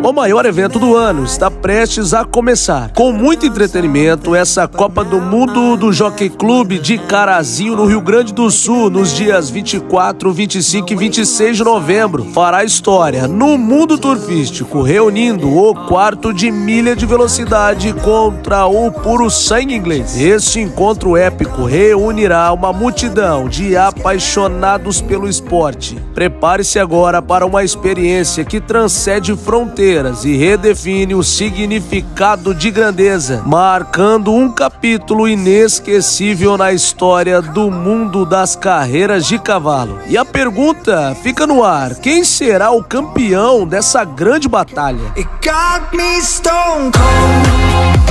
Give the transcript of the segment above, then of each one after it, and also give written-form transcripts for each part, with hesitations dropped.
O maior evento do ano está prestes a começar. Com muito entretenimento, essa Copa do Mundo do Jockey Club de Carazinho, no Rio Grande do Sul, nos dias 24, 25 e 26 de novembro, fará história no mundo turfístico, reunindo o quarto de milha de velocidade contra o puro sangue inglês. Este encontro épico reunirá uma multidão de apaixonados pelo esporte. Prepare-se agora para uma experiência que transcende fronteiras e redefine o significado de grandeza, marcando um capítulo inesquecível na história do mundo das carreiras de cavalo. E a pergunta fica no ar: quem será o campeão dessa grande batalha? It got me stone cold.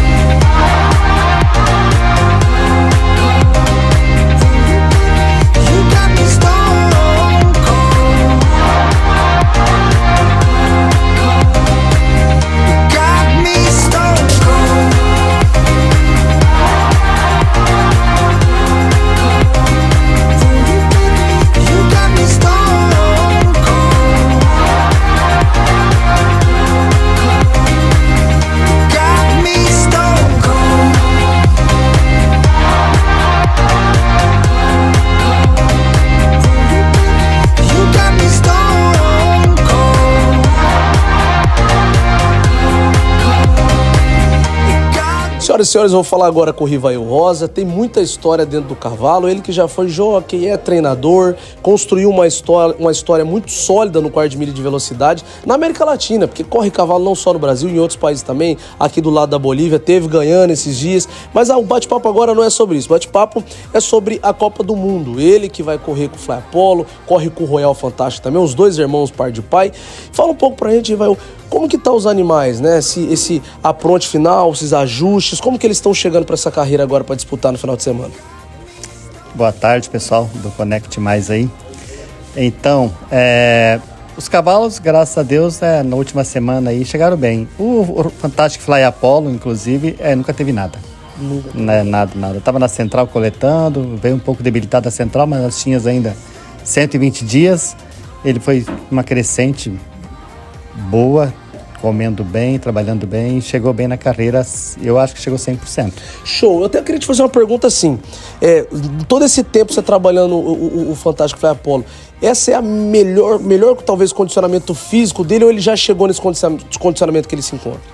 Senhoras e senhores, eu vou falar agora com o Rivail Rosa. Tem muita história dentro do cavalo. Ele que já foi jockey, é treinador, construiu uma história muito sólida no quarto de milha de velocidade na América Latina, porque corre cavalo não só no Brasil, em outros países também, aqui do lado da Bolívia, teve ganhando esses dias. Mas o bate-papo agora não é sobre isso. O bate-papo é sobre a Copa do Mundo. Ele que vai correr com o Fly Apollo, corre com o Royal Fantástico também, os dois irmãos par de pai. Fala um pouco pra gente, Rivail, como que tá os animais, né? Esse apronte final, esses ajustes, como que eles estão chegando para essa carreira agora para disputar no final de semana? Boa tarde, pessoal do Conect Mais aí. Então, os cavalos, graças a Deus, na última semana aí chegaram bem. O Fantástico Fly Apollo, inclusive, nunca teve nada. Nada. Tava na central coletando, veio um pouco debilitado a central, mas nós tínhamos ainda 120 dias. Ele foi uma crescente boa, comendo bem, trabalhando bem, chegou bem na carreira, eu acho que chegou 100%. Show! Eu até queria te fazer uma pergunta assim, todo esse tempo você trabalhando o Fantástico Fly Apollo, essa é a melhor talvez condicionamento físico dele, ou ele já chegou nesse condicionamento que ele se encontra?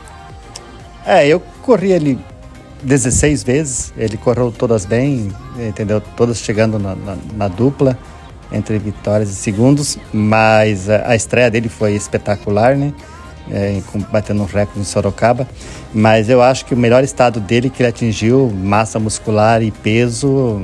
Eu corri ele 16 vezes, ele correu todas bem, entendeu? Todas chegando na dupla, entre vitórias e segundos, mas a estreia dele foi espetacular, né? Batendo um recorde em Sorocaba, mas eu acho que o melhor estado dele que ele atingiu, massa muscular e peso,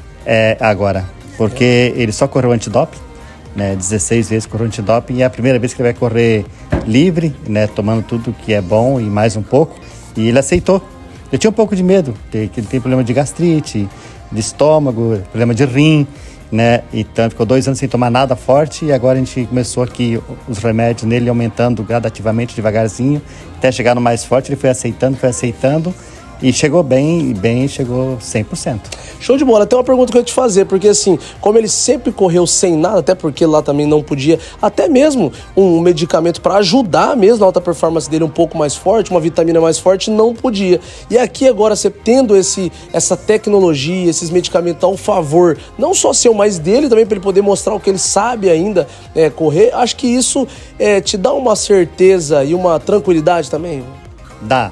agora, porque ele só correu antidoping, né? 16 vezes correu antidoping, e é a primeira vez que ele vai correr livre, né? Tomando tudo que é bom e mais um pouco, e ele aceitou. Eu tinha um pouco de medo, que ele tem problema de gastrite, de estômago, problema de rim, né? Então ficou 2 anos sem tomar nada forte, e agora a gente começou aqui os remédios nele aumentando gradativamente, devagarzinho, até chegar no mais forte. Ele foi aceitando e chegou bem, chegou 100%. Show de bola. Tem uma pergunta que eu ia te fazer, porque assim, como ele sempre correu sem nada, até porque lá também não podia, até mesmo um medicamento para ajudar mesmo a alta performance dele um pouco mais forte, uma vitamina mais forte, não podia. E aqui agora, você tendo essa tecnologia, esses medicamentos ao favor, não só seu, mas dele também, para ele poder mostrar o que ele sabe ainda correr, acho que isso te dá uma certeza e uma tranquilidade também? Dá.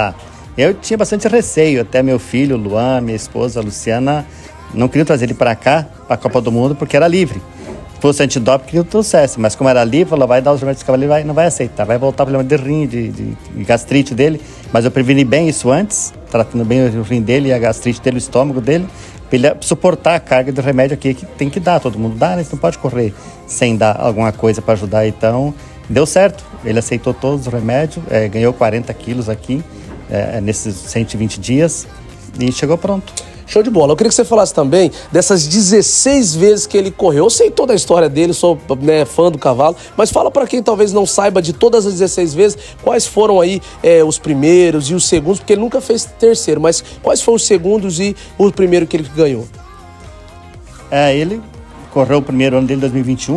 Eu tinha bastante receio, até meu filho, Luan, minha esposa, Luciana, não queriam trazer ele para cá, para a Copa do Mundo, porque era livre. Se fosse antidoping, que eu trouxesse, mas como era livre, ela vai dar os remédios de cavalo, ele não vai aceitar, vai voltar o problema de rim, de gastrite dele, mas eu preveni bem isso antes, tratando bem o rim dele, a gastrite dele, o estômago dele, para ele suportar a carga de remédio aqui que tem que dar, todo mundo dá, né? Você não pode correr sem dar alguma coisa para ajudar, então deu certo, ele aceitou todos os remédios, ganhou 40 quilos aqui, nesses 120 dias, e chegou pronto. Show de bola. Eu queria que você falasse também dessas 16 vezes que ele correu. Eu sei toda a história dele, sou fã do cavalo, mas fala para quem talvez não saiba de todas as 16 vezes, quais foram aí os primeiros e os segundos, porque ele nunca fez terceiro, mas quais foram os segundos e o primeiro que ele ganhou? Ele correu o primeiro ano dele em 2021, né?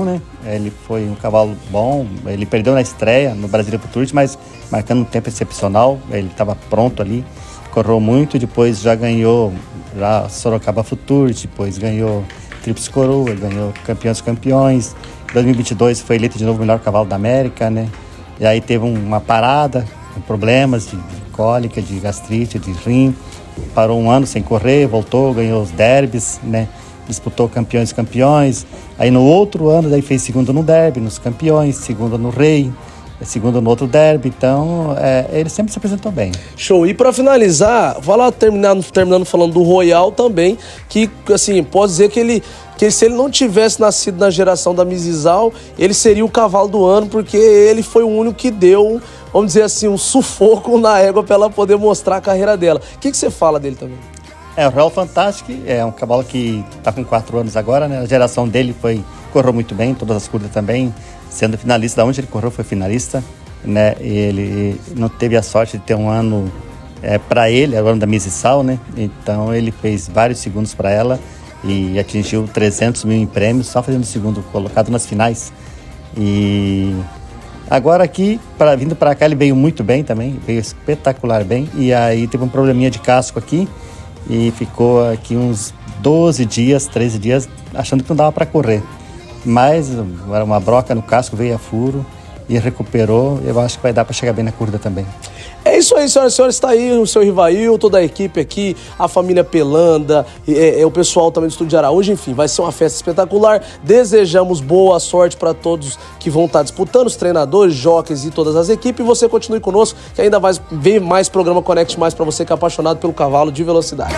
Ele foi um cavalo bom, ele perdeu na estreia no Brasília Futurity, mas marcando um tempo excepcional, ele estava pronto ali, correu muito, depois já ganhou Sorocaba Futurity, depois ganhou Tríplice Coroa, ganhou Campeão dos Campeões. Em 2022 foi eleito de novo o melhor cavalo da América, né? E aí teve uma parada, com problemas de cólica, de gastrite, de rim. Parou um ano sem correr, voltou, ganhou os derbys, né? Disputou Campeões dos Campeões. Aí no outro ano daí fez segundo no derby, nos Campeões, segundo no Rei, segundo no outro derby. Então ele sempre se apresentou bem. Show. E para finalizar, terminando falando do Royal também, que assim, pode dizer que se ele não tivesse nascido na geração da Mizizal, ele seria o cavalo do ano, porque ele foi o único que deu, vamos dizer assim, um sufoco na égua para ela poder mostrar a carreira dela. O que você fala dele também? O Royal Fantastic é um cavalo que está com 4 anos agora, né? A geração dele correu muito bem, todas as curvas também, sendo finalista. Da onde ele correu foi finalista, né? Ele não teve a sorte de ter um ano para ele, agora da Mizizal, né? Então ele fez vários segundos para ela e atingiu 300 mil em prêmios, só fazendo segundo colocado nas finais. E agora aqui, vindo para cá, ele veio muito bem também, veio espetacular bem. E aí teve um probleminha de casco aqui e ficou aqui uns 12 dias, 13 dias, achando que não dava para correr. Mas era uma broca no casco, veio a furo e recuperou. Eu acho que vai dar para chegar bem na corrida também. É isso aí, senhoras e senhores, está aí o seu Rivail, toda a equipe aqui, a família Pelanda, o pessoal também do Estúdio de Araújo, enfim, vai ser uma festa espetacular. Desejamos boa sorte para todos que vão estar disputando, os treinadores, jockeys e todas as equipes. E você continue conosco, que ainda vai vir mais programa Conect Mais para você que é apaixonado pelo cavalo de velocidade.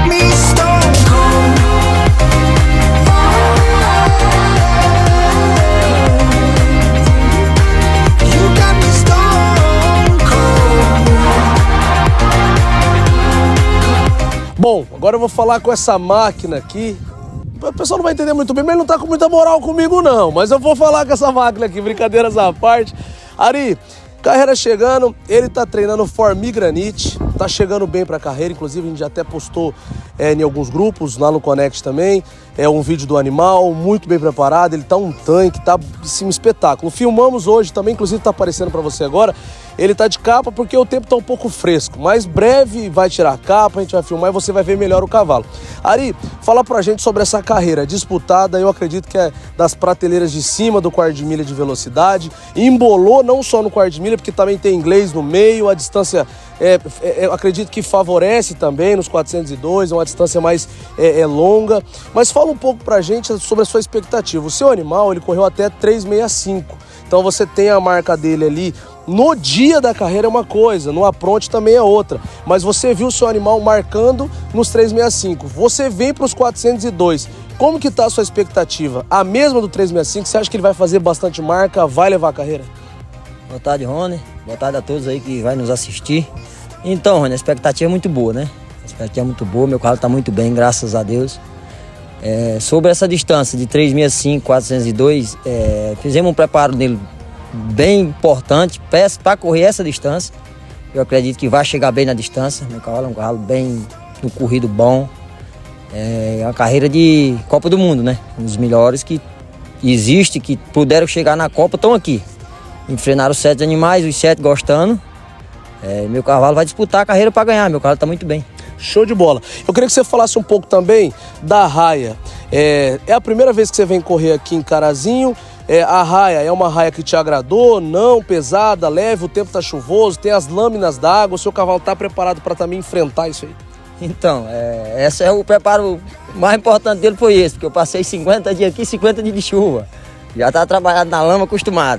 Bom, agora eu vou falar com essa máquina aqui. O pessoal não vai entender muito bem, mas ele não tá com muita moral comigo não. Mas eu vou falar com essa máquina aqui, brincadeiras à parte. Ari, carreira chegando, ele tá treinando Formigranite, tá chegando bem pra carreira, inclusive a gente já até postou em alguns grupos, lá no Connect também, um vídeo do animal, muito bem preparado, ele tá um tanque, tá assim, um espetáculo. Filmamos hoje também, inclusive tá aparecendo pra você agora, ele tá de capa porque o tempo tá um pouco fresco, mas breve vai tirar a capa, a gente vai filmar e você vai ver melhor o cavalo. Ari, fala pra gente sobre essa carreira disputada, eu acredito que é das prateleiras de cima do quarto de milha de velocidade, embolou não só no quarto de milha, porque também tem inglês no meio, a distância eu acredito que favorece também nos 402, é uma distância mais longa, mas fala um pouco pra gente sobre a sua expectativa. O seu animal, ele correu até 365, então você tem a marca dele ali. No dia da carreira é uma coisa, no apronte também é outra. Mas você viu o seu animal marcando nos 365. Você vem para os 402. Como que tá a sua expectativa? A mesma do 365? Você acha que ele vai fazer bastante marca, vai levar a carreira? Boa tarde, Rony. Boa tarde a todos aí que vai nos assistir. Então, Rony, a expectativa é muito boa, né? A expectativa é muito boa, meu carro tá muito bem, graças a Deus. Sobre essa distância de 365, 402, fizemos um preparo dele bem importante, peço para correr essa distância. Eu acredito que vai chegar bem na distância. Meu cavalo é um cavalo bem no corrido bom. É uma carreira de Copa do Mundo, né? Um dos melhores que existe, que puderam chegar na Copa, estão aqui. Enfrenaram 7 animais, os 7 gostando. Meu cavalo vai disputar a carreira para ganhar. Meu cavalo está muito bem. Show de bola. Eu queria que você falasse um pouco também da raia. É a primeira vez que você vem correr aqui em Carazinho. A raia é uma raia que te agradou? Não? Pesada, leve, o tempo tá chuvoso, tem as lâminas d'água, o seu cavalo tá preparado para também enfrentar isso aí? Então, esse é o preparo mais importante dele, foi esse, porque eu passei 50 dias aqui, 50 dias de chuva. Já tá trabalhado na lama, acostumado.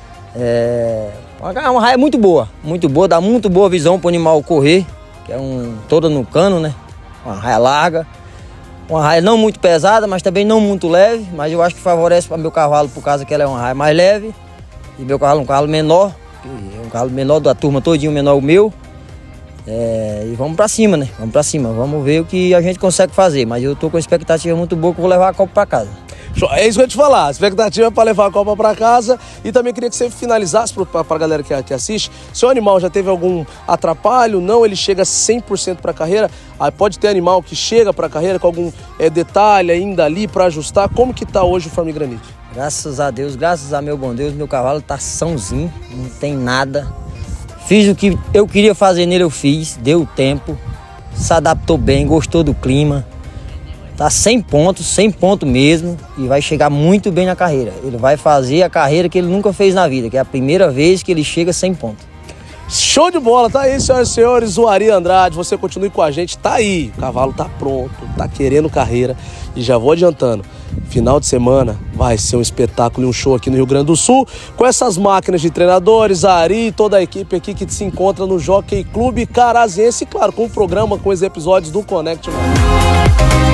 Uma raia muito boa, dá muito boa visão pro animal correr, que é toda no cano, né? Uma raia larga. Uma raia não muito pesada, mas também não muito leve, mas eu acho que favorece para meu cavalo, por causa que ela é uma raia mais leve. E meu cavalo é um cavalo menor, é um cavalo menor da turma todinho, menor o meu. E vamos para cima, né? Vamos para cima, vamos ver o que a gente consegue fazer. Mas eu tô com uma expectativa muito boa que eu vou levar a Copa para casa. É isso que eu ia te falar, a expectativa é para levar a Copa para casa. E também queria que você finalizasse para a galera que assiste. Seu animal já teve algum atrapalho? Não, ele chega 100% para a carreira. Pode ter animal que chega para a carreira com algum detalhe ainda ali para ajustar. Como que tá hoje o Formigranite? Graças a Deus, graças a meu bom Deus, meu cavalo tá sãozinho, não tem nada. Fiz o que eu queria fazer nele, eu fiz, deu tempo, se adaptou bem, gostou do clima. Tá 100 pontos mesmo, e vai chegar muito bem na carreira. Ele vai fazer a carreira que ele nunca fez na vida, que é a primeira vez que ele chega a 100 pontos. Show de bola, tá aí, senhoras e senhores, o Ari Andrade, você continue com a gente, tá aí, o cavalo tá pronto, tá querendo carreira, e já vou adiantando, final de semana vai ser um espetáculo e um show aqui no Rio Grande do Sul, com essas máquinas de treinadores, a Ari e toda a equipe aqui que se encontra no Jockey Clube Caraziense, e claro, com o programa, com os episódios do Connect.